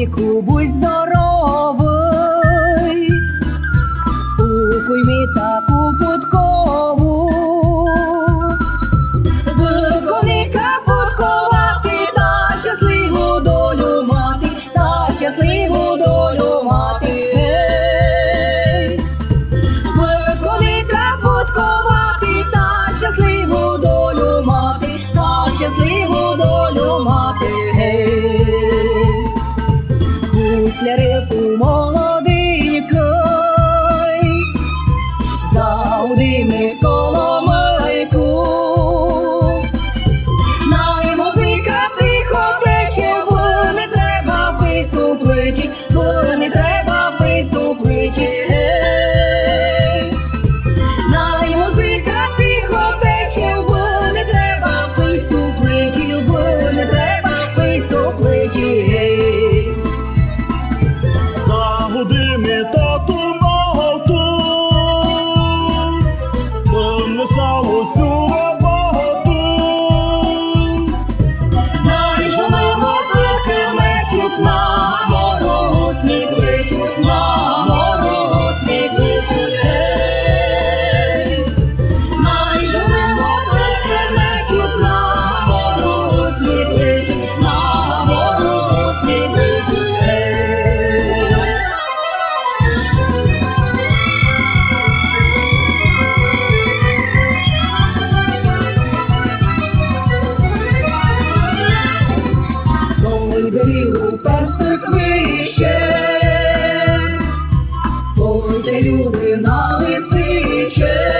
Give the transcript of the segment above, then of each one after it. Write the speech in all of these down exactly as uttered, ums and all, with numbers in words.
Миколайку, будь здоровий, укуй ми таку подкову. Виконика подковати, та щасливу долю мати, та щасливу долю мати. Гей! Виконика подковати, та щасливу долю мати, та щасливу долю мати. Гей! Гуслярику молоденький, загуди ми з коломийку. Най музика тихо тече, бо не треба фейсу плечі, бо не треба фейсу плечі. Гей! Най музика тихо тече, бо не треба фейсу плечі, бо не треба фейсу плечі. Гей! Загуди ми тату наготу, помішав усю роботу. Дай жонимо тільки мечик, на морозні кличуть, на морозні кличуть. Гей! Дай жонимо тільки мечик, на морозні кличуть, на морозні кличуть. Гей! Той беріг персти свище, пойте люди на лисиче.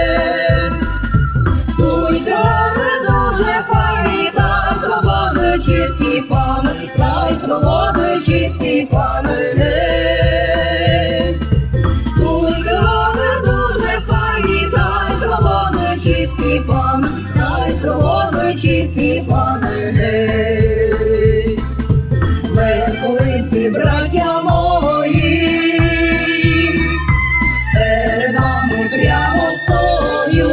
Пойте дуже файні, та свободи чисті фани, та й свободи чисті фани. Гей! Пойте дуже файні, та й свободи чисті фани, та й свободи чисті фани. Гей! Верховиці, браття мої, перед вами прямо стою.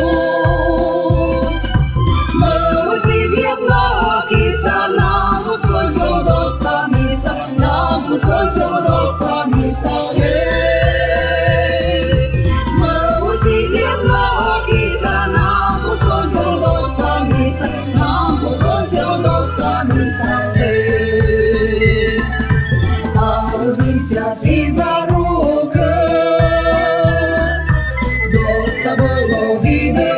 Ми усі з єдного кіста, нам пускайся до ста міста, нам пускайся до ста міста. Гей! Ми усі з єдного кіста, нам пускайся до ста міста, нам пускайся до ста міста. Гей! А розвівся свій за руки, до ста було віде.